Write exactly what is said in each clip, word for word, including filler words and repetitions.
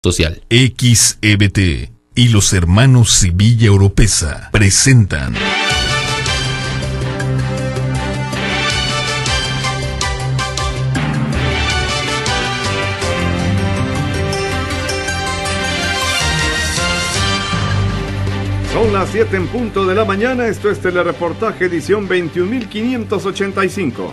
social. X E B T y los hermanos Sevilla Oropesa presentan Son las siete en punto de la mañana, esto es Telereportaje edición veintiún mil quinientos ochenta y cinco.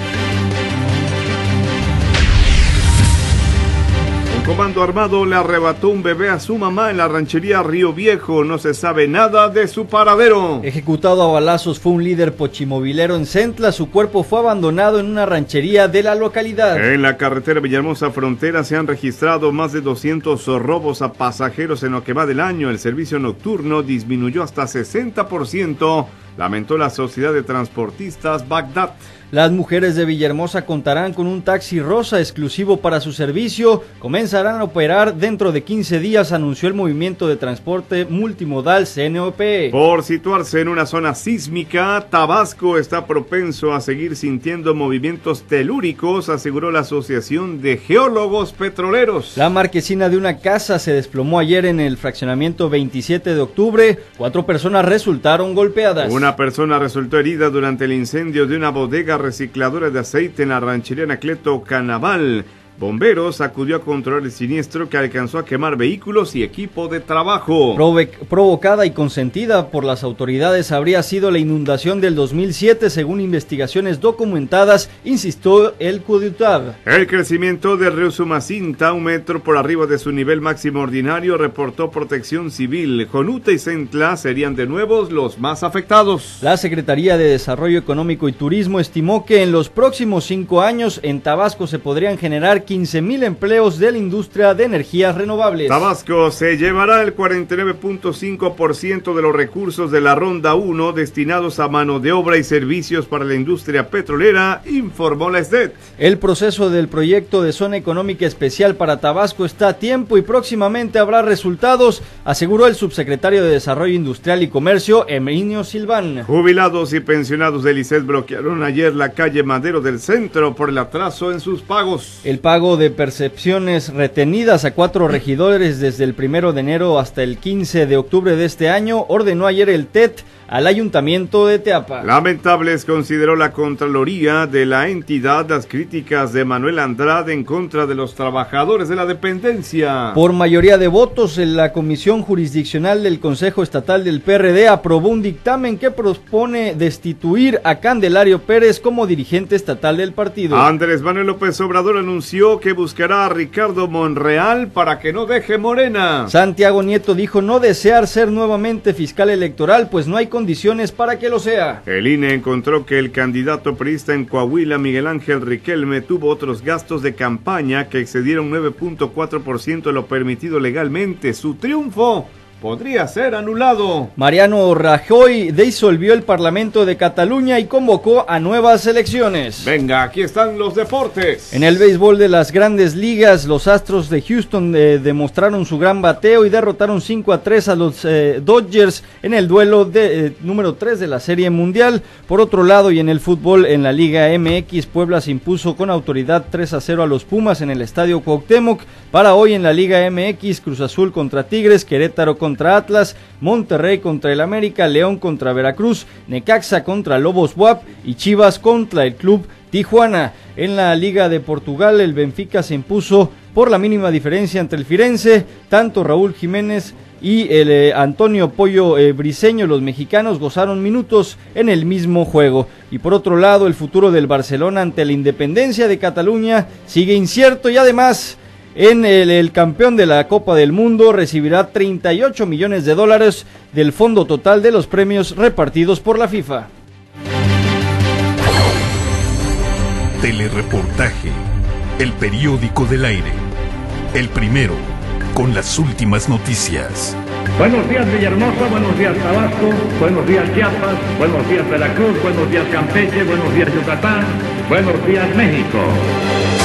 Un comando armado le arrebató un bebé a su mamá en la ranchería Río Viejo, no se sabe nada de su paradero. Ejecutado a balazos fue un líder pochimovilero en Centla, su cuerpo fue abandonado en una ranchería de la localidad. En la carretera Villahermosa Frontera se han registrado más de doscientos robos a pasajeros en lo que va del año. El servicio nocturno disminuyó hasta sesenta por ciento, lamentó la Sociedad de Transportistas Bagdad. Las mujeres de Villahermosa contarán con un taxi rosa exclusivo para su servicio. Comenzarán a operar dentro de quince días, anunció el Movimiento de Transporte Multimodal C N O P. Por situarse en una zona sísmica, Tabasco está propenso a seguir sintiendo movimientos telúricos, aseguró la Asociación de Geólogos Petroleros. La marquesina de una casa se desplomó ayer en el fraccionamiento veintisiete de octubre. Cuatro personas resultaron golpeadas. Una persona resultó herida durante el incendio de una bodega recicladora de aceite en la ranchería Anacleto Canaval. Bomberos acudió a controlar el siniestro que alcanzó a quemar vehículos y equipo de trabajo. Prove provocada y consentida por las autoridades habría sido la inundación del dos mil siete, según investigaciones documentadas, insistió el CUDITAB. El crecimiento del río Sumacinta, un metro por arriba de su nivel máximo ordinario, reportó Protección Civil. Jonuta y Centla serían de nuevo los más afectados. La Secretaría de Desarrollo Económico y Turismo estimó que en los próximos cinco años en Tabasco se podrían generar quince mil empleos de la industria de energías renovables. Tabasco se llevará el cuarenta y nueve punto cinco por ciento de los recursos de la Ronda uno destinados a mano de obra y servicios para la industria petrolera, informó la S D E T. El proceso del proyecto de zona económica especial para Tabasco está a tiempo y próximamente habrá resultados, aseguró el subsecretario de Desarrollo Industrial y Comercio, Herminio Silván. Jubilados y pensionados del I C E T bloquearon ayer la calle Madero del centro por el atraso en sus pagos. El pago de percepciones retenidas a cuatro regidores desde el primero de enero hasta el quince de octubre de este año ordenó ayer el T E T al Ayuntamiento de Teapa. Lamentables consideró la Contraloría de la entidad las críticas de Manuel Andrade en contra de los trabajadores de la dependencia. Por mayoría de votos, la Comisión Jurisdiccional del Consejo Estatal del P R D aprobó un dictamen que propone destituir a Candelario Pérez como dirigente estatal del partido. Andrés Manuel López Obrador anunció que buscará a Ricardo Monreal para que no deje Morena. Santiago Nieto dijo no desear ser nuevamente fiscal electoral, pues no hay condiciones para que lo sea. El I N E encontró que el candidato priista en Coahuila, Miguel Ángel Riquelme, tuvo otros gastos de campaña que excedieron nueve punto cuatro por ciento de lo permitido legalmente. Su triunfo podría ser anulado. Mariano Rajoy disolvió el Parlamento de Cataluña y convocó a nuevas elecciones. Venga, aquí están los deportes. En el béisbol de las grandes ligas, los Astros de Houston eh, demostraron su gran bateo y derrotaron cinco a tres a los eh, Dodgers en el duelo de, eh, número tres de la Serie Mundial. Por otro lado, y en el fútbol, en la Liga M X, Puebla se impuso con autoridad tres a cero a los Pumas en el Estadio Cuauhtémoc. Para hoy en la Liga M X, Cruz Azul contra Tigres, Querétaro contra contra Atlas, Monterrey contra el América, León contra Veracruz, Necaxa contra Lobos B U A P y Chivas contra el Club Tijuana. En la Liga de Portugal, el Benfica se impuso por la mínima diferencia entre el Firenze. Tanto Raúl Jiménez y el eh, Antonio Pollo eh, Briseño, los mexicanos, gozaron minutos en el mismo juego. Y por otro lado, el futuro del Barcelona ante la independencia de Cataluña sigue incierto y además en el, el campeón de la Copa del Mundo recibirá treinta y ocho millones de dólares del fondo total de los premios repartidos por la FIFA. Telereportaje, el periódico del aire, el primero con las últimas noticias. Buenos días Villahermosa, buenos días Tabasco, buenos días Chiapas, buenos días Veracruz, buenos días Campeche, buenos días Yucatán, buenos días México.